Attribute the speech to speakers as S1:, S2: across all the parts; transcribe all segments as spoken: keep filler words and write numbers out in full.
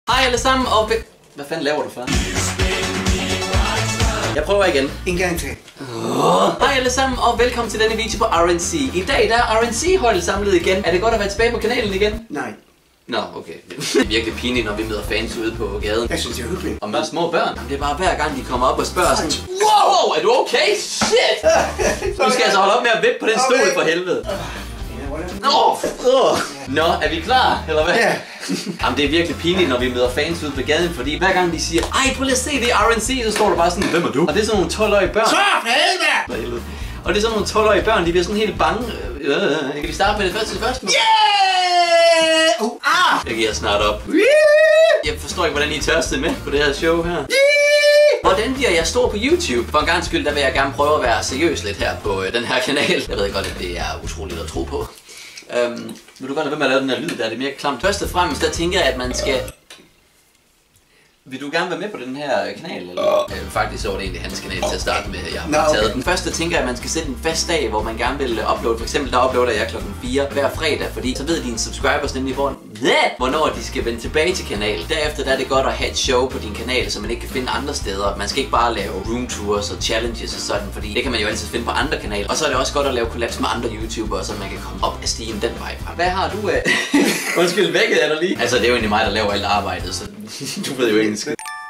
S1: Hej alle sammen og... Hvad fanden laver du for? Jeg prøver igen.
S2: En gang til.
S1: Oh. Hej alle sammen og velkommen til denne video på R N C. I dag der er R N C-holdet samlet igen. Er det godt at være tilbage på kanalen igen?
S2: Nej.
S1: Nå, okay. Det er virkelig pinligt, når vi møder fans ude på gaden.
S2: Jeg synes, det er hyggeligt.
S1: Og med små børn. Det er bare hver gang, de kommer op og spørger sådan... Wow, er du okay? Shit! Du skal altså holde op med at vippe på den stol for helvede. Nå, oh. Nå, er vi klar, eller hvad?
S2: Ja.
S1: Jamen, det er virkelig pinligt, når vi møder fans ude på gaden, fordi hver gang de siger, ej, prøv lige at se, det er R N C, så står der bare sådan, hvem er du? Og det er sådan nogle tolv-årige børn.
S2: Så for helvede!
S1: Og det er sådan nogle tolv-årige børn, de bliver sådan helt bange. Øh, kan vi starte med det første spørgsmål?
S2: Yeah! Uh, ah!
S1: Jeg giver snart op. Jeg forstår ikke, hvordan I tørstede med på det her show her. Hvordan bliver jeg stor på YouTube? For en gang skyld, der vil jeg gerne prøve at være seriøs lidt her på øh, den her kanal. Jeg ved godt, at det er utroligt at tro på. Um, vil du godt lade være med at lave den her lyd, der er det mere klamt. Først og fremmest, der tænker jeg, at man skal... Vil du gerne være med på den her kanal? Eller? Uh. Øh, faktisk så var det egentlig hans kanal til at starte med. Jeg har
S2: no, okay.
S1: taget den første, tænker jeg, at man skal sætte en fast dag, hvor man gerne vil uploade. For eksempel, der uploader jeg klokken fire hver fredag, fordi så ved dine subscribers nemlig, hvor, hvornår de skal vende tilbage til kanalen. Derefter der er det godt at have et show på din kanal, som man ikke kan finde andre steder. Man skal ikke bare lave room tours og challenges og sådan, fordi det kan man jo altid finde på andre kanaler. Og så er det også godt at lave collabs med andre YouTubere, så man kan komme op af stigen den vej fra. Hvad har du af? Undskyld, vækket er der lige. Altså, det er jo egentlig mig, der laver alt arbejdet, så du ved jo engelsk.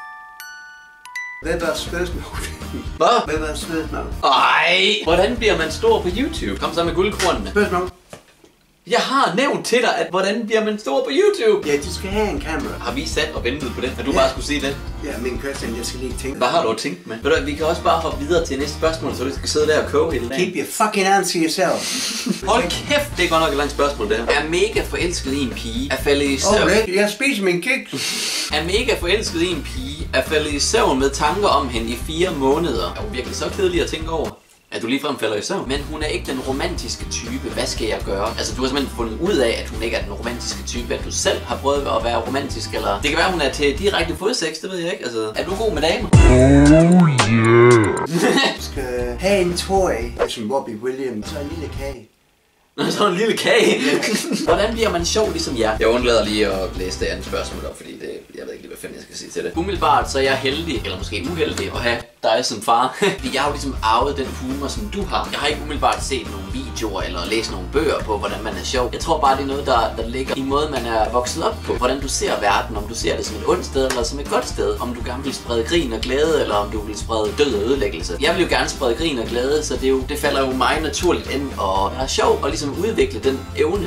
S2: Hvad var spørgsmålet?
S1: Hvad?
S2: Hvad var spørgsmålet?
S1: Ej! Hvordan bliver man stor på YouTube? Kom så med guldkornene.
S2: Spørgsmål?
S1: Jeg har nævnt til dig, at hvordan bliver man stor på YouTube?
S2: Ja, du skal have en kamera.
S1: Har vi sat og ventet på det, at du
S2: ja.
S1: bare skulle sige det?
S2: Ja, men Christian, jeg skal lige tænke.
S1: Hvad har du tænkt med? Ved du, vi kan også bare hoppe videre til næste spørgsmål, så du skal sidde der og koge hele dagen.
S2: Keep your fucking hands to yourself.
S1: Hold kæft, det er godt nok et langt spørgsmål, det her. Er mega forelsket i en pige, er faldet i søvn.
S2: Okay, jeg spiser min kiks.
S1: Er mega forelsket i en pige, er faldet i søvn med tanker om hende i fire måneder. Er jo virkelig så kedelig at tænke over. At du ligefrem falder i søvn. Men hun er ikke den romantiske type. Hvad skal jeg gøre? Altså, du har simpelthen fundet ud af, at hun ikke er den romantiske type. At du selv har prøvet at være romantisk, eller... Det kan være, hun er til direkte fodsex, det ved jeg ikke. Altså, er du god med damer?
S2: Oh yeah! Du skal have en tøj, som Robbie Williams, og en lille kage.
S1: Så en lille kage. Hvordan bliver man sjov ligesom jer? Jeg undlader lige at læse det andet spørgsmål op, fordi det, jeg ved ikke lige, hvad fanden jeg skal sige til det. Umiddelbart så er jeg heldig, eller måske uheldig, at have dig som far. Fordi jeg har jo ligesom arvet den humor, som du har. Jeg har ikke umiddelbart set nogle videoer eller læst nogle bøger på, hvordan man er sjov. Jeg tror bare, det er noget, der, der ligger i måde, man er vokset op på. Hvordan du ser verden, om du ser det som et ondt sted eller som et godt sted. Om du gerne vil sprede grin og glæde, eller om du vil sprede død og ødelæggelse. Jeg vil jo gerne sprede grin og glæde, så det, er jo, det falder jo mig naturligt ind og være sjov og ligesom udvikle den evne.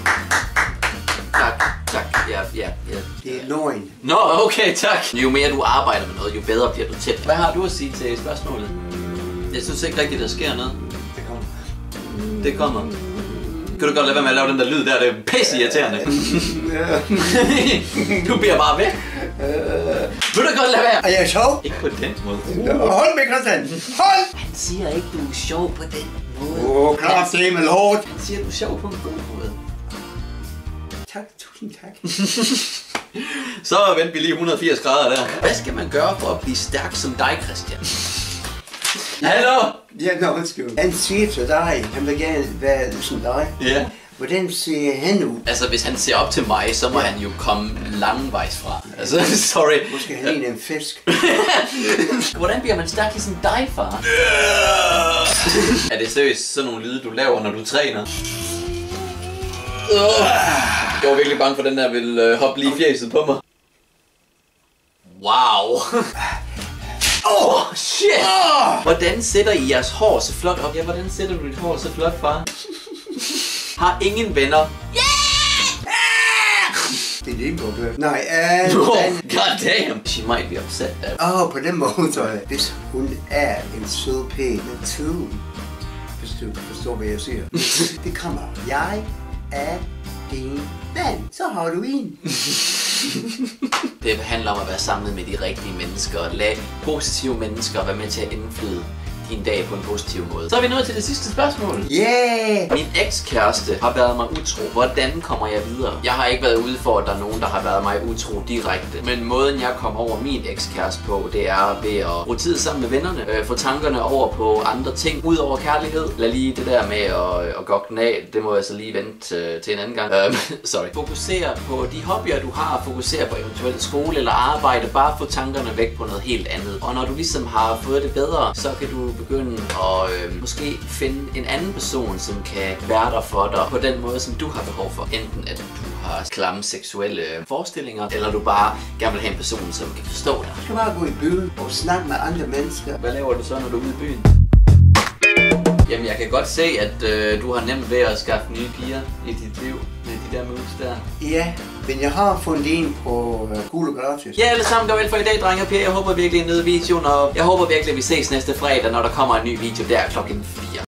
S1: Tak, tak, ja, ja, ja.
S2: Det er løgn.
S1: Nå, okay, tak. Jo mere du arbejder med noget, jo bedre bliver du til. Hvad har du at sige til spørgsmålet? Jeg synes ikke rigtigt, der sker noget.
S2: Det kommer.
S1: Det kommer. Kan du godt lade være med at lave den der lyd der? Det er pisse irriterende. Du bliver bare væk. Vil du godt lade være?
S2: Er jeg sjov?
S1: Ikke på den måde.
S2: Hold med, Christian. Hold!
S1: Han siger ikke, du er sjov på den måde.
S2: Åh, oh, klart det med hårdt.
S1: Han siger, du er sjov på en god måde.
S2: Tak, tusind tak.
S1: Så vendte vi lige et hundrede og firs grader der. Hvad skal man gøre for at blive stærk som dig, Christian? Hallo?
S2: Ja, nå, undskyld. Han siger til dig, han vil gerne være som dig.
S1: Ja.
S2: Hvordan ser han ud?
S1: Altså, hvis han ser op til mig, så må ja. han jo komme langvejs fra. Altså, sorry.
S2: Måske han ligner en fisk.
S1: Hvordan bliver man stærk ligesom dig, far? Er det seriøst sådan nogle lyde, du laver, når du træner? Jeg var virkelig bange for, den der ville uh, hoppe lige i fjeset på mig. Wow. Åh, oh, shit! Oh. Hvordan sætter I jeres hår så flot op? Ja, hvordan sætter du dit hår så flot, far? Har ingen venner. Yeah!
S2: Det er din problem. Nej, øh...
S1: Uh, oh, god damn! She might be upset.
S2: Åh, oh, på den måde, tror jeg. Hvis hun er en sød pæn natur, hvis du forstår, hvad jeg siger. Det kommer. Jeg er din ven. Så har du en. Det
S1: handler om at være sammen med de rigtige mennesker, og lade positive mennesker være med til at indflyde din dag på en positiv måde. Så er vi nået til det sidste spørgsmål.
S2: Yeah!
S1: Min ekskæreste har været mig utro. Hvordan kommer jeg videre? Jeg har ikke været ude for, at der er nogen, der har været mig utro direkte. Men måden jeg kom over min ekskæreste på, det er ved at bruge tid sammen med vennerne. Øh, få tankerne over på andre ting, ud over kærlighed. Lad lige det der med at, at gokke den af. Det må jeg så lige vente øh, til en anden gang. Øh, sorry. Fokusere på de hobbyer, du har. Fokusere på eventuelt skole eller arbejde. Bare få tankerne væk på noget helt andet. Og når du ligesom har fået det bedre, så kan du begynde at øh, måske finde en anden person, som kan være der for dig på den måde, som du har behov for. Enten at du har klamme seksuelle forestillinger, eller du bare gerne vil have en person, som kan forstå dig.
S2: Du skal bare gå i byen og snakke med andre mennesker.
S1: Hvad laver du så, når du er ude i byen? Jamen, jeg kan godt se, at øh, du har nemt ved at skaffe nye piger i dit liv med de der moves der.
S2: Ja, men jeg har fundet en på uh, Gul og Gratis.
S1: Ja, alle sammen, det var alt for i dag, drenge og piger. Jeg håber virkelig, I nød videoen, og jeg håber virkelig, at vi ses næste fredag, når der kommer en ny video der klokken fire.